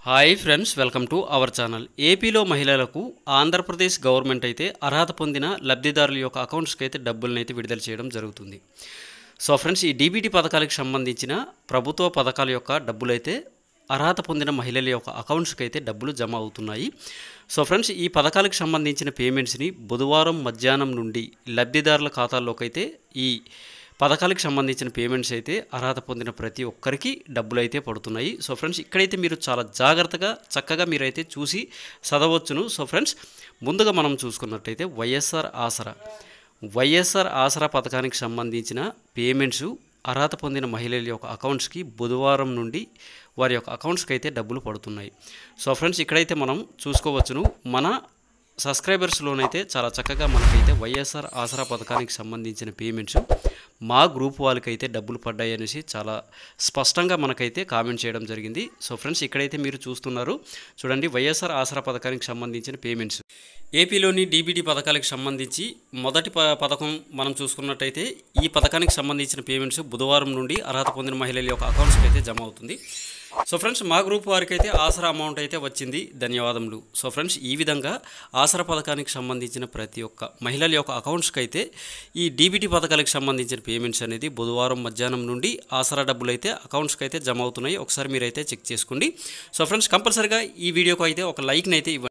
Hi friends, welcome to our channel. ఏపీలో మహిళలకు Andhra Pradesh government అయితే అర్హత పొందిన లబ్ధిదారుల యొక్క అకౌంట్స్కి అయితే డబ్బులను అయితే విడుదల చేయడం జరుగుతుంది. సో ఫ్రెండ్స్, ఈ డీబీటీ పథకాలకు సంబంధించిన ప్రభుత్వ పథకాల యొక్క డబ్బులైతే అర్హత పొందిన మహిళల యొక్క అకౌంట్స్కి అయితే డబ్బులు జమ అవుతున్నాయి. సో ఫ్రెండ్స్, ఈ పథకాలకు సంబంధించిన పేమెంట్స్ని బుధవారం మధ్యాహ్నం నుండి లబ్ధిదారుల ఖాతాల్లోకి అయితే ఈ పథకాలకు సంబంధించిన పేమెంట్స్ అయితే అర్హత పొందిన ప్రతి ఒక్కరికి డబ్బులు అయితే పడుతున్నాయి. సో ఫ్రెండ్స్, ఇక్కడైతే మీరు చాలా జాగ్రత్తగా చక్కగా మీరైతే చూసి చదవచ్చును. సో ఫ్రెండ్స్, ముందుగా మనం చూసుకున్నట్టయితే వైఎస్ఆర్ ఆసరా పథకానికి సంబంధించిన పేమెంట్స్ అర్హత పొందిన మహిళల యొక్క అకౌంట్స్కి బుధవారం నుండి వారి యొక్క అకౌంట్స్కి అయితే డబ్బులు పడుతున్నాయి. సో ఫ్రెండ్స్, ఇక్కడైతే మనం చూసుకోవచ్చును, మన సబ్స్క్రైబర్స్లోనైతే చాలా చక్కగా మనకైతే వైఎస్ఆర్ ఆసరా పథకానికి సంబంధించిన పేమెంట్స్ మా గ్రూప్ వాళ్ళకైతే డబ్బులు పడ్డాయి అనేసి చాలా స్పష్టంగా మనకైతే కామెంట్ చేయడం జరిగింది. సో ఫ్రెండ్స్, ఇక్కడైతే మీరు చూస్తున్నారు చూడండి, వైఎస్ఆర్ ఆసరా పథకానికి సంబంధించిన పేమెంట్స్ ఏపీలోని డీబీటీ పథకాలకు సంబంధించి మొదటి పథకం మనం చూసుకున్నట్టయితే ఈ పథకానికి సంబంధించిన పేమెంట్స్ బుధవారం నుండి అర్హత పొందిన మహిళల యొక్క అకౌంట్స్కి అయితే జమ అవుతుంది. సో ఫ్రెండ్స్, మా గ్రూప్ వారికి అయితే ఆసరా అమౌంట్ అయితే వచ్చింది, ధన్యవాదములు. సో ఫ్రెండ్స్, ఈ విధంగా ఆసరా పథకానికి సంబంధించిన ప్రతి ఒక్క మహిళల యొక్క అకౌంట్స్కి అయితే ఈ డీబీటీ పథకాలకు సంబంధించిన పేమెంట్స్ అనేది బుధవారం మధ్యాహ్నం నుండి ఆసరా డబ్బులు అయితే అకౌంట్స్కి అయితే జమ అవుతున్నాయి. ఒకసారి మీరైతే చెక్ చేసుకోండి. సో ఫ్రెండ్స్, కంపల్సరీగా ఈ వీడియోకి అయితే ఒక లైక్ని అయితే ఇవ్వండి.